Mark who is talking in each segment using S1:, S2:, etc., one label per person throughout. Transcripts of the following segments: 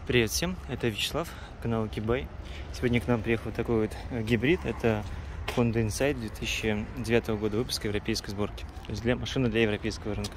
S1: Привет всем, это Вячеслав, канал Кибай. Сегодня к нам приехал такой вот гибрид. Это Honda Insight 2009 года выпуска европейской сборки. То есть машина для европейского рынка.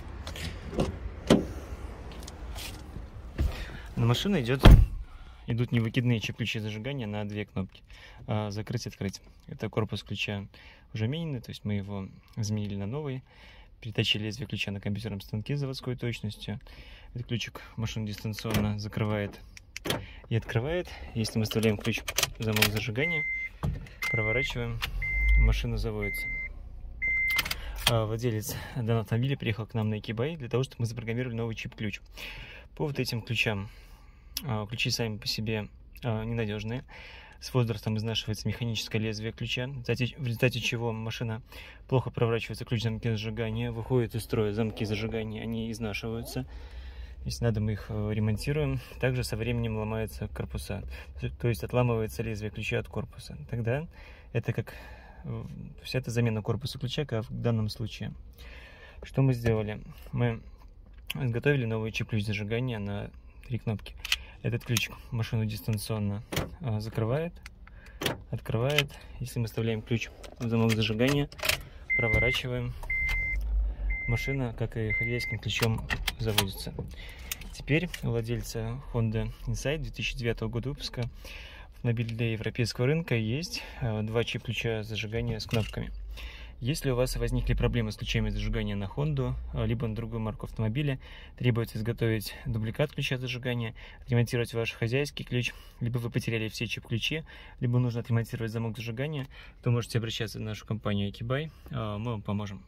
S1: На машину идут невыкидные чип-ключи зажигания на две кнопки. Закрыть-открыть. Это корпус ключа уже мененный, то есть мы его заменили на новый. Перетащили лезвие ключа на компьютерном станке с заводской точностью. Этот ключик машину дистанционно закрывает и открывает. Если мы вставляем ключ в замок зажигания, проворачиваем, машина заводится. Владелец данного автомобиля приехал к нам на eKBay для того, чтобы мы запрограммировали новый чип-ключ. По вот этим ключам, ключи сами по себе ненадежные. С возрастом изнашивается механическое лезвие ключа, в результате чего машина плохо проворачивается, ключ замки зажигания, выходит из строя замки зажигания, они изнашиваются. Если надо, мы их ремонтируем. Также со временем ломаются корпуса, то есть отламывается лезвие ключа от корпуса. Тогда это вся эта замена корпуса ключа, как в данном случае. Что мы сделали? Мы изготовили новый чип-ключ зажигания на 3 кнопки. Этот ключ машину дистанционно закрывает, открывает. Если мы вставляем ключ в замок зажигания, проворачиваем, машина, как и хозяйским ключом, заводится. Теперь у владельца Honda Insight 2009 года выпуска автомобиль для европейского рынка есть 2 чип-ключа зажигания с кнопками. Если у вас возникли проблемы с ключами зажигания на Honda, либо на другую марку автомобиля, требуется изготовить дубликат ключа зажигания, отремонтировать ваш хозяйский ключ, либо вы потеряли все чип-ключи, либо нужно отремонтировать замок зажигания, то можете обращаться в нашу компанию eKBay, мы вам поможем.